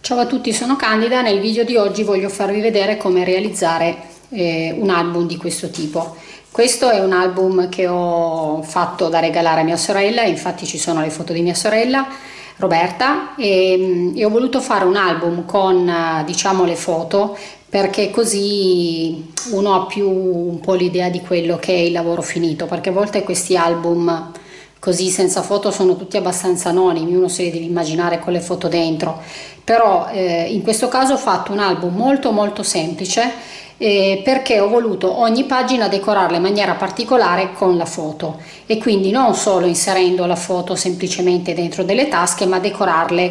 Ciao a tutti, sono Candida. Nel video di oggi voglio farvi vedere come realizzare un album di questo tipo. Questo è un album che ho fatto da regalare a mia sorella, infatti ci sono le foto di mia sorella Roberta e ho voluto fare un album con diciamo le foto, perché così uno ha più un po' l'idea di quello che è il lavoro finito, perché a volte questi album così senza foto sono tutti abbastanza anonimi, uno se li deve immaginare con le foto dentro, però in questo caso ho fatto un album molto semplice, perché ho voluto ogni pagina decorarla in maniera particolare con la foto, e quindi non solo inserendo la foto semplicemente dentro delle tasche, ma decorarle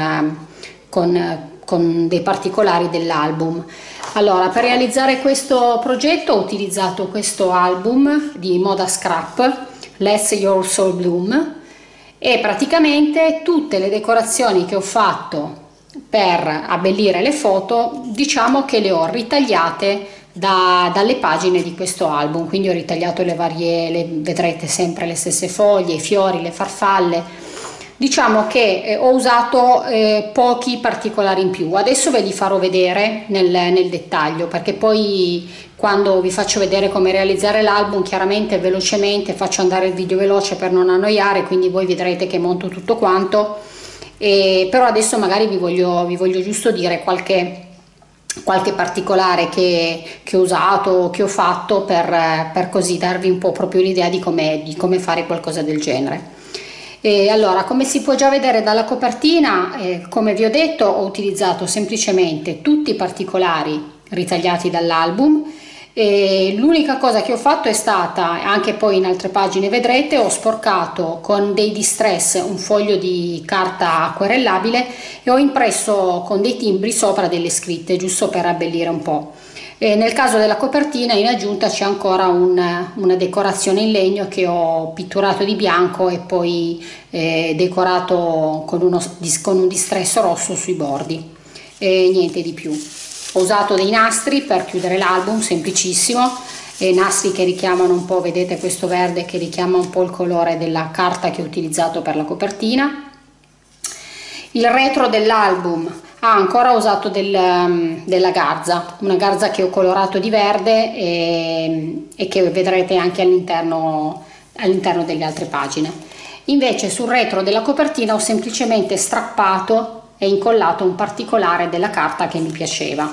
con dei particolari dell'album. Allora, per realizzare questo progetto ho utilizzato questo album di Moda Scrap, Let Your Soul Bloom, e praticamente tutte le decorazioni che ho fatto per abbellire le foto, diciamo che le ho ritagliate dalle pagine di questo album, quindi ho ritagliato vedrete sempre le stesse foglie, i fiori, le farfalle. Diciamo che ho usato pochi particolari in più. Adesso ve li farò vedere nel dettaglio, perché poi quando vi faccio vedere come realizzare l'album, chiaramente velocemente faccio andare il video veloce per non annoiare, quindi voi vedrete che monto tutto quanto, però adesso magari vi voglio giusto dire qualche particolare che ho usato, che ho fatto per così darvi un po' proprio l'idea di come fare qualcosa del genere. E allora, come si può già vedere dalla copertina, come vi ho detto, ho utilizzato semplicemente tutti i particolari ritagliati dall'album. L'unica cosa che ho fatto è stata, anche poi in altre pagine vedrete, ho sporcato con dei distress un foglio di carta acquerellabile e ho impresso con dei timbri sopra delle scritte, giusto per abbellire un po'. E nel caso della copertina, in aggiunta, c'è ancora una decorazione in legno che ho pitturato di bianco e poi decorato con un distress rosso sui bordi, e niente di più. Ho usato dei nastri per chiudere l'album, semplicissimo, e nastri che richiamano un po', vedete questo verde che richiama un po' il colore della carta che ho utilizzato per la copertina. Il retro dell'album ancora ho usato della garza, una garza che ho colorato di verde e che vedrete anche all'interno delle altre pagine. Invece sul retro della copertina ho semplicemente strappato e incollato un particolare della carta che mi piaceva.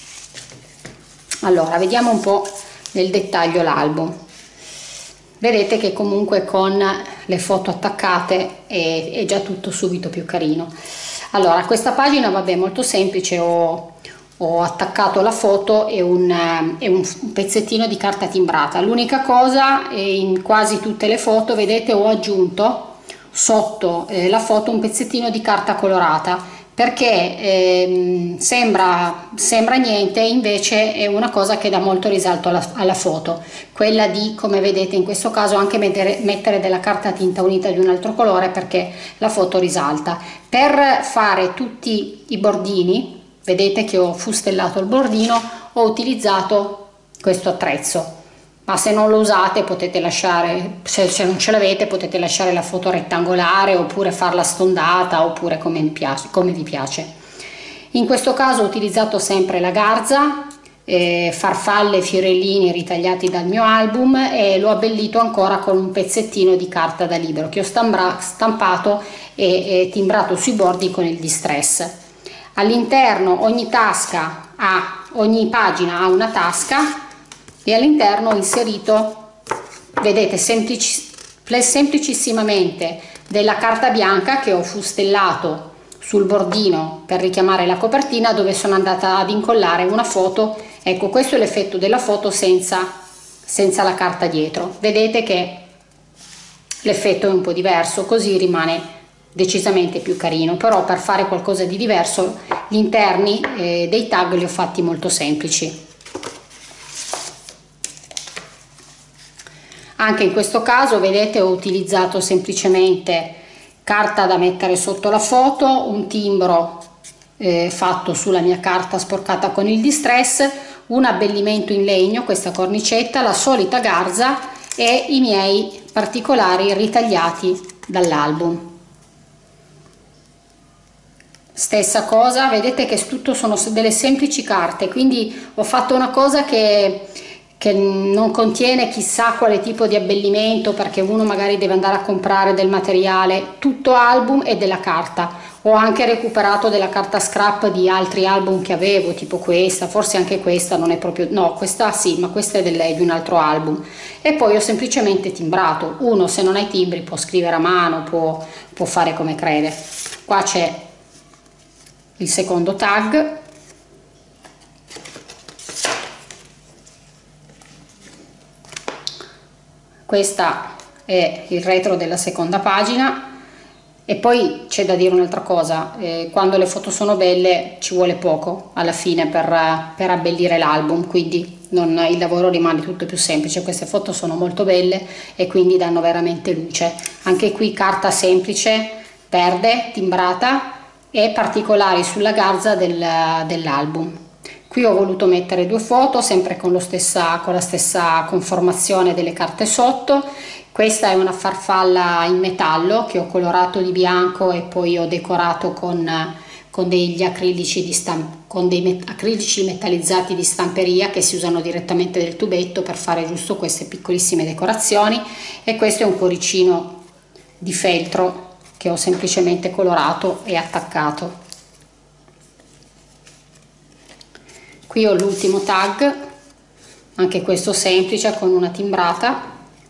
Allora, vediamo un po' nel dettaglio l'album. Vedete che comunque con le foto attaccate è già tutto subito più carino. Allora, questa pagina, vabbè, molto semplice, ho attaccato la foto e un pezzettino di carta timbrata. L'unica cosa, in quasi tutte le foto, vedete, ho aggiunto sotto la foto un pezzettino di carta colorata, perché sembra niente, invece è una cosa che dà molto risalto alla foto, quella di, come vedete in questo caso, anche mettere della carta tinta unita di un altro colore, perché la foto risalta. Per fare tutti i bordini, vedete che ho fustellato il bordino, ho utilizzato questo attrezzo, ma se non lo usate potete lasciare, se non ce l'avete potete lasciare la foto rettangolare oppure farla stondata, oppure come vi piace. In questo caso ho utilizzato sempre la garza, farfalle e fiorellini ritagliati dal mio album, e l'ho abbellito ancora con un pezzettino di carta da libro che ho stampato e timbrato sui bordi con il distress. All'interno ogni pagina ha una tasca, e all'interno ho inserito, vedete, semplicissimamente della carta bianca che ho fustellato sul bordino per richiamare la copertina, dove sono andata ad incollare una foto. Ecco, questo è l'effetto della foto senza la carta dietro. Vedete che l'effetto è un po' diverso, così rimane decisamente più carino. Però per fare qualcosa di diverso, gli interni dei tag li ho fatti molto semplici. Anche in questo caso, vedete, ho utilizzato semplicemente carta da mettere sotto la foto, un timbro fatto sulla mia carta sporcata con il distress, un abbellimento in legno, questa cornicetta, la solita garza e i miei particolari ritagliati dall'album. stessa cosa, vedete che tutto sono delle semplici carte, quindi ho fatto una cosa che non contiene chissà quale tipo di abbellimento, perché uno magari deve andare a comprare del materiale, tutto album e della carta. Ho anche recuperato della carta scrap di altri album che avevo, tipo questa, forse anche questa non è proprio, no, questa sì, ma questa è di un altro album. E poi ho semplicemente timbrato. Uno, se non ha i timbri, può scrivere a mano, può fare come crede. Qua c'è il secondo tag. Questa è il retro della seconda pagina. E poi c'è da dire un'altra cosa, quando le foto sono belle ci vuole poco alla fine per abbellire l'album, quindi il lavoro rimane tutto più semplice. Queste foto sono molto belle e quindi danno veramente luce. Anche qui carta semplice, verde, timbrata e particolari sulla garza dell'album. Qui ho voluto mettere due foto, sempre con la stessa conformazione delle carte sotto. Questa è una farfalla in metallo che ho colorato di bianco e poi ho decorato con degli acrilici con dei acrilici metallizzati di stamperia che si usano direttamente del tubetto per fare giusto queste piccolissime decorazioni. E questo è un cuoricino di feltro che ho semplicemente colorato e attaccato. Qui ho l'ultimo tag, anche questo semplice con una timbrata.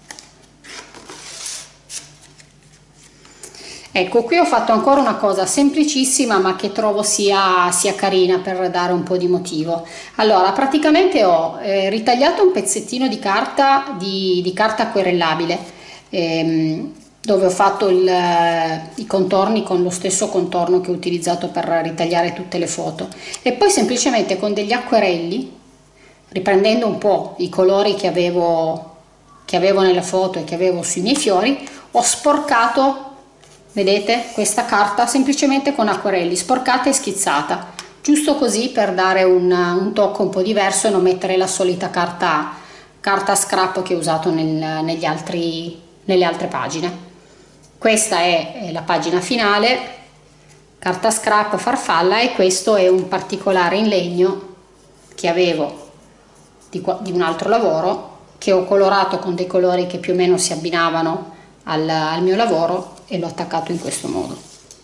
Ecco, qui ho fatto ancora una cosa semplicissima ma che trovo sia carina per dare un po' di motivo. Allora, praticamente ho ritagliato un pezzettino di carta di carta acquerellabile, dove ho fatto i contorni con lo stesso contorno che ho utilizzato per ritagliare tutte le foto, e poi semplicemente con degli acquerelli, riprendendo un po' i colori che avevo nella foto e che avevo sui miei fiori, ho sporcato, vedete, questa carta semplicemente con acquerelli, sporcata e schizzata, giusto così per dare un tocco un po' diverso e non mettere la solita carta scrap che ho usato nelle altre pagine. Questa è la pagina finale, carta scrap farfalla, e questo è un particolare in legno che avevo di un altro lavoro, che ho colorato con dei colori che più o meno si abbinavano al mio lavoro e l'ho attaccato in questo modo.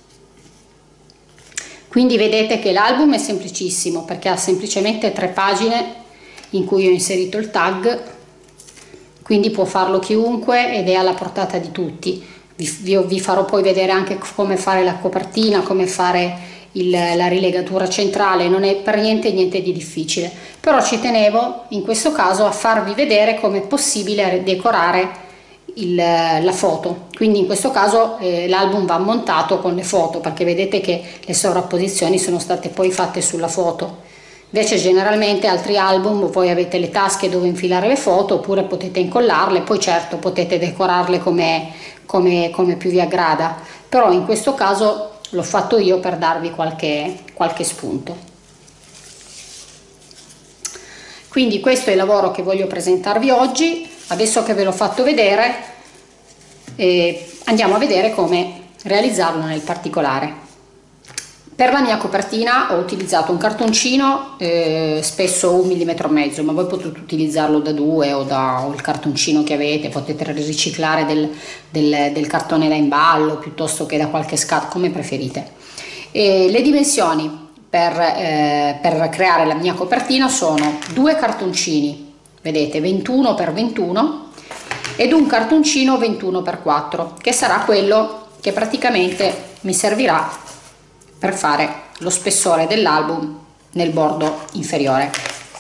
Quindi vedete che l'album è semplicissimo perché ha semplicemente 3 pagine in cui ho inserito il tag, quindi può farlo chiunque ed è alla portata di tutti. Vi farò poi vedere anche come fare la copertina, come fare la rilegatura centrale. Non è per niente di difficile, però ci tenevo in questo caso a farvi vedere come è possibile decorare la foto. Quindi in questo caso l'album va montato con le foto, perché vedete che le sovrapposizioni sono state poi fatte sulla foto. Invece generalmente altri album voi avete le tasche dove infilare le foto, oppure potete incollarle, poi certo potete decorarle come più vi aggrada, però in questo caso l'ho fatto io per darvi qualche spunto. Quindi questo è il lavoro che voglio presentarvi oggi. Adesso che ve l'ho fatto vedere, andiamo a vedere come realizzarlo nel particolare. Per la mia copertina ho utilizzato un cartoncino, spesso 1,5 mm, ma voi potete utilizzarlo da 2 o il cartoncino che avete, potete riciclare del cartone da imballo piuttosto che da qualche scatola, come preferite. Le dimensioni per creare la mia copertina sono 2 cartoncini, vedete, 21 x 21, ed un cartoncino 21 x 4, che sarà quello che praticamente mi servirà per fare lo spessore dell'album nel bordo inferiore.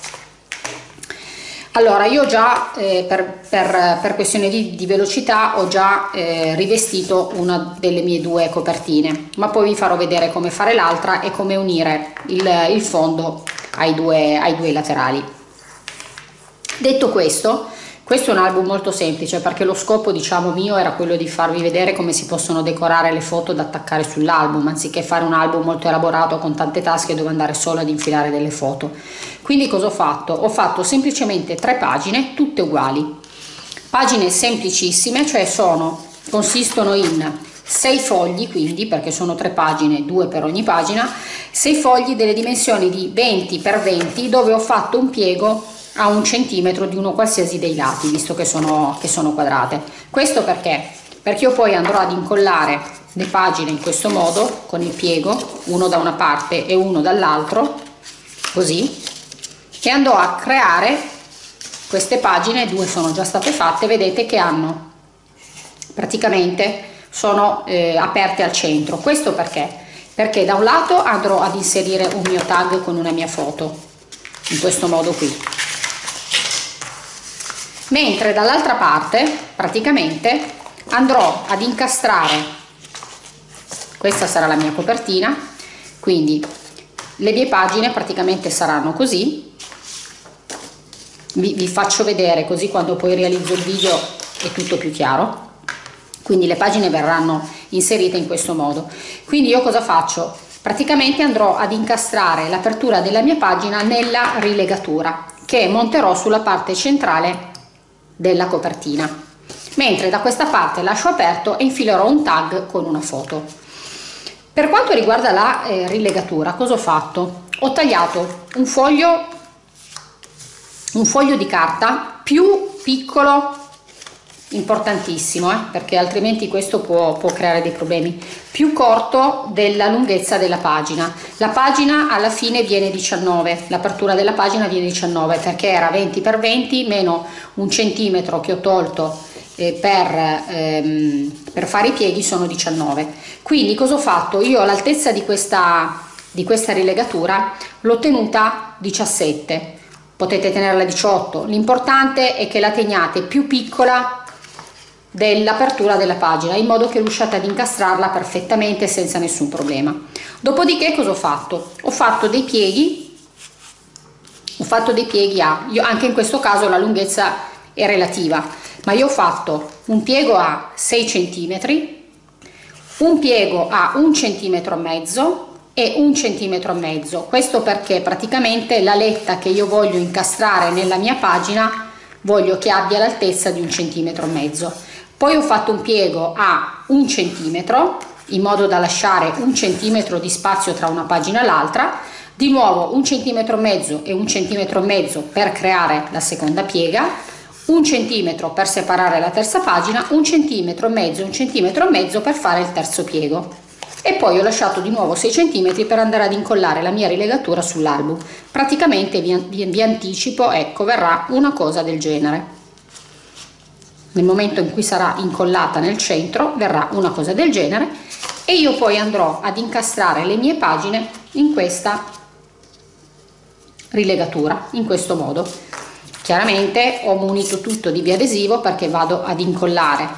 Allora, io già per questione di velocità ho già rivestito una delle mie 2 copertine, ma poi vi farò vedere come fare l'altra e come unire il fondo ai due laterali. Detto questo è un album molto semplice, perché lo scopo, diciamo, mio era quello di farvi vedere come si possono decorare le foto da attaccare sull'album, anziché fare un album molto elaborato con tante tasche dove andare solo ad infilare delle foto. Quindi cosa ho fatto? Ho fatto semplicemente 3 pagine tutte uguali, pagine semplicissime, cioè consistono in 6 fogli, quindi perché sono 3 pagine, 2 per ogni pagina, 6 fogli delle dimensioni di 20 x 20, dove ho fatto un piego a 1 centimetro di uno qualsiasi dei lati, visto che sono quadrate. Questo perché io poi andrò ad incollare le pagine in questo modo, con il piego, uno da una parte e uno dall'altro, così, e andrò a creare queste pagine. 2 sono già state fatte, vedete che hanno praticamente sono aperte al centro. Questo perché da un lato andrò ad inserire un mio tag con una mia foto in questo modo qui, mentre dall'altra parte praticamente andrò ad incastrare, questa sarà la mia copertina, quindi le mie pagine praticamente saranno così. Vi faccio vedere, così quando poi realizzo il video è tutto più chiaro. Quindi le pagine verranno inserite in questo modo. Quindi io cosa faccio? Praticamente andrò ad incastrare l'apertura della mia pagina nella rilegatura che monterò sulla parte centrale della copertina, mentre da questa parte lascio aperto e infilerò un tag con una foto. Per quanto riguarda la rilegatura, cosa ho fatto? Ho tagliato un foglio di carta più piccolo, importantissimo, perché altrimenti questo può creare dei problemi, più corto della lunghezza della pagina. La pagina alla fine viene 19, l'apertura della pagina viene 19 perché era 20 x 20 meno 1 centimetro che ho tolto per fare i pieghi, sono 19. Quindi cosa ho fatto? Io l'altezza di questa rilegatura l'ho tenuta 17, potete tenerla 18, l'importante è che la teniate più piccola dell'apertura della pagina, in modo che riusciate ad incastrarla perfettamente senza nessun problema. Dopodiché cosa ho fatto? Ho fatto dei pieghi anche in questo caso la lunghezza è relativa, ma io ho fatto un piego a 6 cm, un piego a 1,5 cm e 1,5 cm. Questo perché praticamente la letta che io voglio incastrare nella mia pagina voglio che abbia l'altezza di 1,5 cm. Poi ho fatto un piego a 1 centimetro in modo da lasciare 1 centimetro di spazio tra una pagina e l'altra, di nuovo 1,5 cm e 1,5 cm per creare la seconda piega, 1 centimetro per separare la terza pagina, 1,5 cm e 1,5 cm per fare il terzo piego. E poi ho lasciato di nuovo 6 cm per andare ad incollare la mia rilegatura sull'album. Praticamente vi anticipo, ecco, verrà una cosa del genere. Nel momento in cui sarà incollata nel centro verrà una cosa del genere, e io poi andrò ad incastrare le mie pagine in questa rilegatura in questo modo. Chiaramente ho munito tutto di biadesivo perché vado ad incollare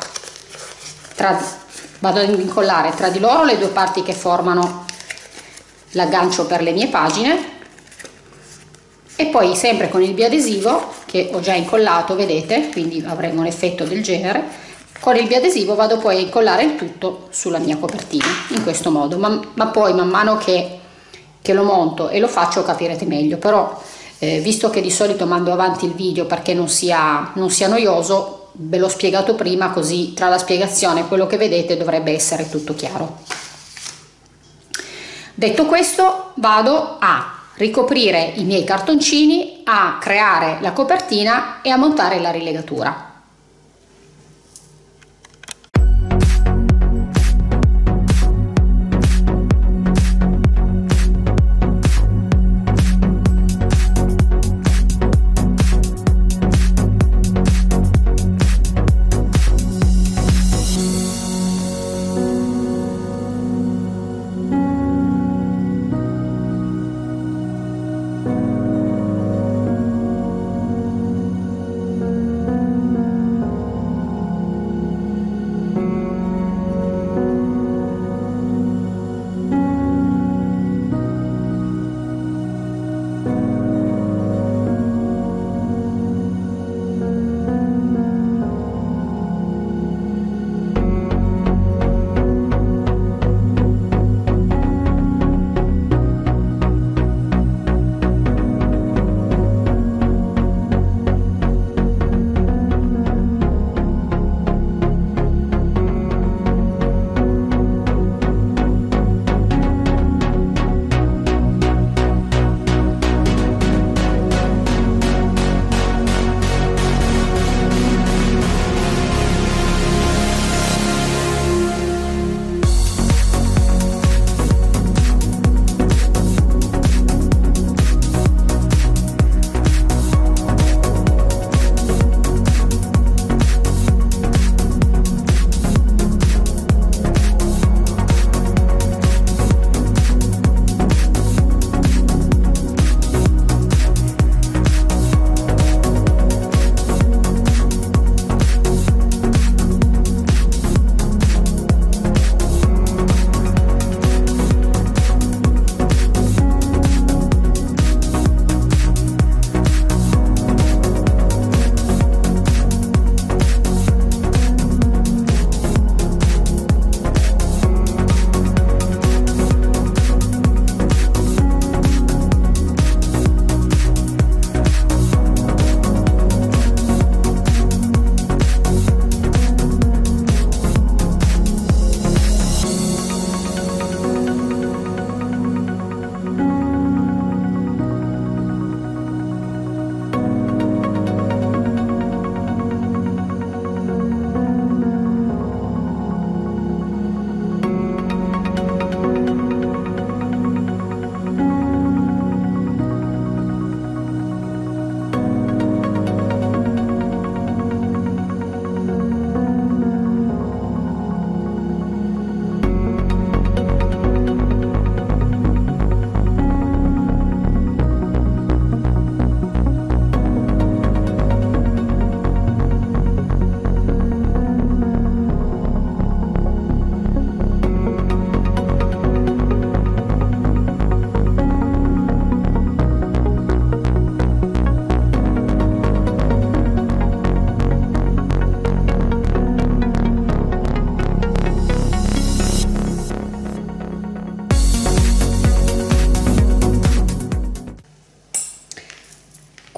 tra di loro le due parti che formano l'aggancio per le mie pagine, e poi sempre con il biadesivo che ho già incollato, vedete, quindi avremo un effetto del genere. Con il biadesivo vado poi a incollare il tutto sulla mia copertina in questo modo, ma poi man mano che lo monto e lo faccio capirete meglio. Però visto che di solito mando avanti il video perché non sia noioso, ve l'ho spiegato prima, così tra la spiegazione e quello che vedete dovrebbe essere tutto chiaro. Detto questo, vado a ricoprire i miei cartoncini, a creare la copertina e a montare la rilegatura.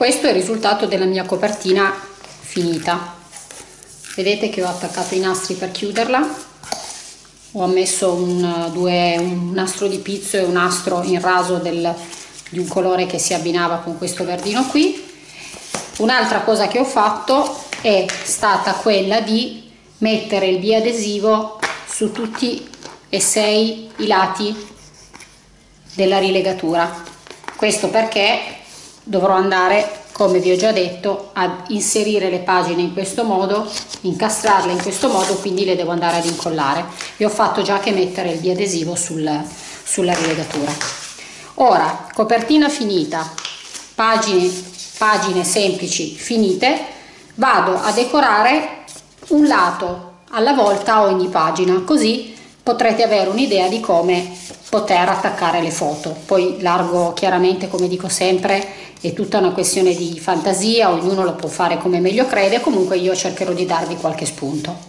questo è il risultato della mia copertina finita. Vedete che ho attaccato i nastri per chiuderla, ho messo un nastro di pizzo e un nastro in raso di un colore che si abbinava con questo verdino qui. Un'altra cosa che ho fatto è stata quella di mettere il biadesivo su tutti e 6 i lati della rilegatura. Questo perché dovrò andare, come vi ho già detto, ad inserire le pagine in questo modo, incastrarle in questo modo, quindi le devo andare ad incollare. Vi ho fatto già che mettere il biadesivo sulla rilegatura. Ora, copertina finita, pagine semplici finite, vado a decorare un lato alla volta a ogni pagina, così potrete avere un'idea di come poter attaccare le foto. Poi largo, chiaramente, come dico sempre, è tutta una questione di fantasia, ognuno lo può fare come meglio crede, comunque io cercherò di darvi qualche spunto.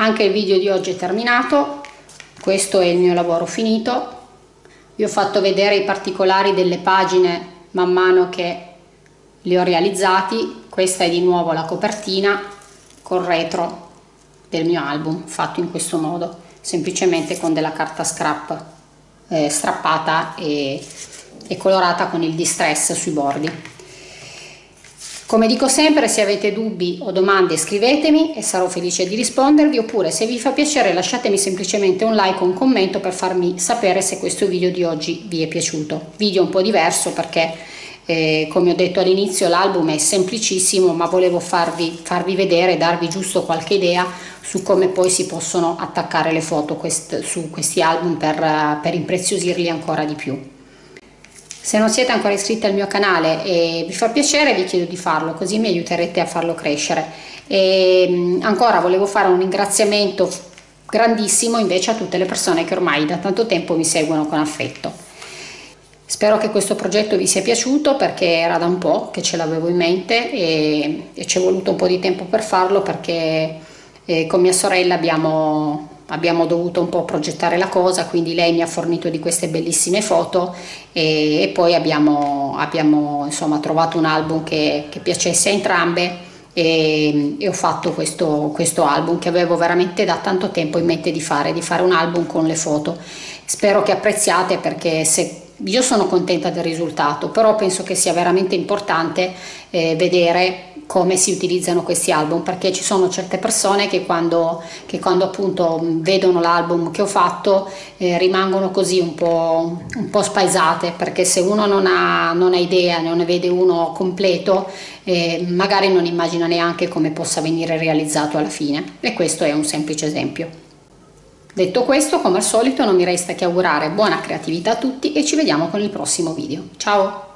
Anche il video di oggi è terminato, questo è il mio lavoro finito. Vi ho fatto vedere i particolari delle pagine man mano che li ho realizzati. Questa è di nuovo la copertina col retro del mio album, fatto in questo modo, semplicemente con della carta scrap strappata e colorata con il distress sui bordi. Come dico sempre, se avete dubbi o domande scrivetemi e sarò felice di rispondervi, oppure se vi fa piacere lasciatemi semplicemente un like o un commento per farmi sapere se questo video di oggi vi è piaciuto. Video un po' diverso perché come ho detto all'inizio l'album è semplicissimo, ma volevo farvi vedere, darvi giusto qualche idea su come poi si possono attaccare le foto su questi album per impreziosirli ancora di più. Se non siete ancora iscritti al mio canale e vi fa piacere, vi chiedo di farlo, così mi aiuterete a farlo crescere. E ancora volevo fare un ringraziamento grandissimo invece a tutte le persone che ormai da tanto tempo mi seguono con affetto. Spero che questo progetto vi sia piaciuto, perché era da un po' che ce l'avevo in mente e ci è voluto un po' di tempo per farlo, perché con mia sorella abbiamo dovuto un po' progettare la cosa, quindi lei mi ha fornito di queste bellissime foto e poi abbiamo insomma trovato un album che piacesse a entrambe e ho fatto questo album che avevo veramente da tanto tempo in mente di fare un album con le foto. Spero che apprezziate, perché io sono contenta del risultato, però penso che sia veramente importante vedere come si utilizzano questi album, perché ci sono certe persone che quando appunto vedono l'album che ho fatto rimangono così un po' spaesate, perché se uno non ha idea, non ne vede uno completo, magari non immagina neanche come possa venire realizzato alla fine, e questo è un semplice esempio. Detto questo, come al solito non mi resta che augurare buona creatività a tutti e ci vediamo con il prossimo video. Ciao!